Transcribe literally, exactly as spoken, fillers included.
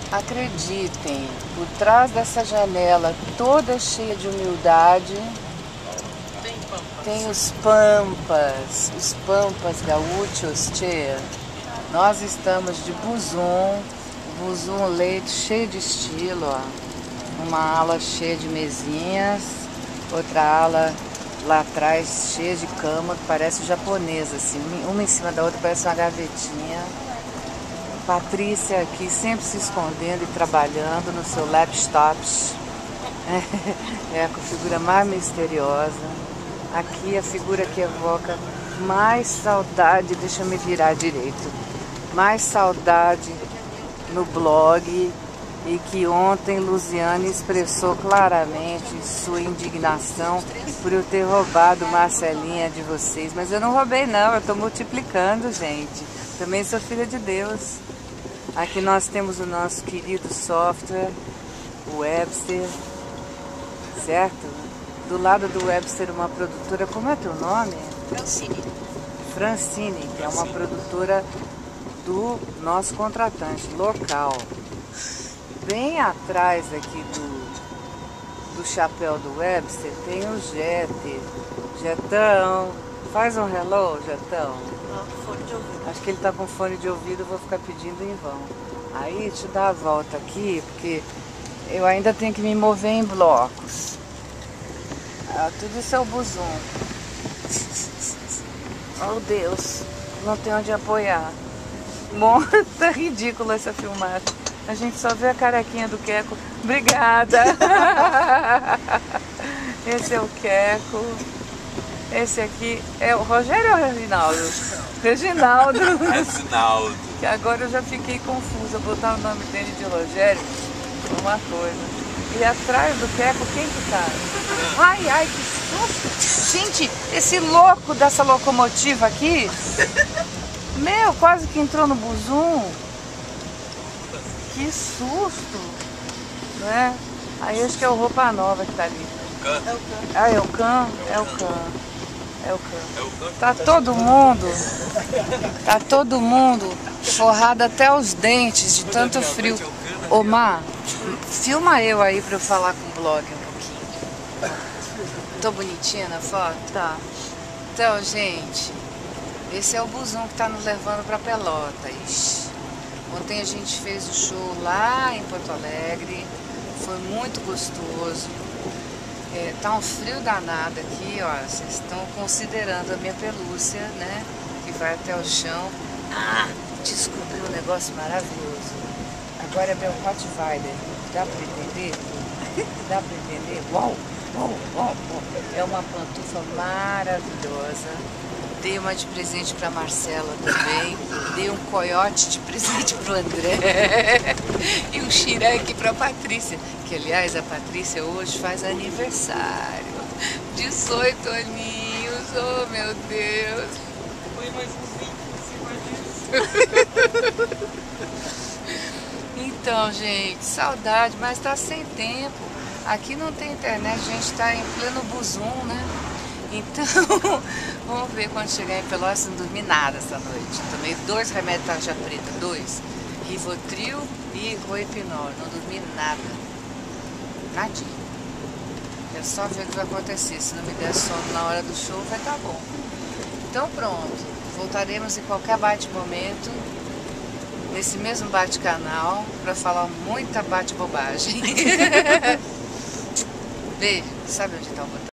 Acreditem, por trás dessa janela toda cheia de humildade, tem os pampas, os pampas gaúchos, tchê. Nós estamos de buzum, buzum leito cheio de estilo, ó. Uma ala cheia de mesinhas, outra ala lá atrás cheia de cama, que parece japonesa, assim, uma em cima da outra, parece uma gavetinha. Patrícia aqui sempre se escondendo e trabalhando no seu laptop. É a figura mais misteriosa. Aqui a figura que evoca mais saudade, deixa eu me virar direito, mais saudade no blog, e que ontem Luziane expressou claramente sua indignação por eu ter roubado Marcelinha de vocês. Mas eu não roubei não, eu estou multiplicando, gente. Também sou filha de Deus. Aqui nós temos o nosso querido software, o Webster, certo? Do lado do Webster, uma produtora, como é teu nome? Francine. Francine, que é uma produtora do nosso contratante local. Bem atrás aqui do, do chapéu do Webster tem o Jet. Jetão, faz um hello, Jetão. Fone de ouvido. Acho que ele tá com fone de ouvido, vou ficar pedindo em vão. Aí, deixa eu dar a volta aqui, porque eu ainda tenho que me mover em blocos. Ah, tudo isso é o buzum. Oh Deus, não tem onde apoiar. Bom, tá ridícula essa filmagem. A gente só vê a carequinha do Queco. Obrigada! Esse é o Queco. Esse aqui é o Rogério ou o Reginaldo? Reginaldo. Reginaldo. Que agora eu já fiquei confusa. Botar o nome dele de Rogério é uma coisa. E atrás do Queco, quem que tá? Ai, ai, que susto! Gente, esse louco dessa locomotiva aqui, meu, quase que entrou no buzum. Que susto! Né? Aí acho que é o Roupa Nova que tá ali. É o Cã. Ah, é o Cã? É o Cã. É o Cã. É o Cã. Tá todo mundo, tá todo mundo forrado até os dentes de tanto frio. Ô, Má, filma eu aí pra eu falar com o blog um pouquinho. Tô bonitinha na foto? Tá. Então, gente, esse é o buzum que tá nos levando pra Pelotas. Ontem a gente fez o show lá em Porto Alegre, foi muito gostoso. É, tá um frio danado aqui, ó. Vocês estão considerando a minha pelúcia, né? Que vai até o chão. Ah, descobri um negócio maravilhoso. Agora é meu Rottweiler. Dá pra entender? Dá pra entender? Uau, uau, uau, uau. É uma pantufa maravilhosa. Dei uma de presente pra Marcela também. Dei um coiote de presente pro André. E um xireque pra Patrícia. Que, aliás, a Patrícia hoje faz aniversário. dezoito aninhos. Oh, meu Deus. Põe mais um vinho em cima disso. Então, gente, saudade, mas tá sem tempo. Aqui não tem internet, a gente tá em pleno buzum, né? Então, vamos ver quando chegar em Pelotas. Não dormi nada essa noite. Tomei dois remédios de tarja preta, dois. Rivotril e Roipinol. Não dormi nada. Nadinha. É só ver o que vai acontecer. Se não me der sono na hora do show, vai estar bom. Então pronto. Voltaremos em qualquer bate-momento, nesse mesmo bate-canal, para falar muita bate-bobagem. Beijo. Sabe onde está o botão?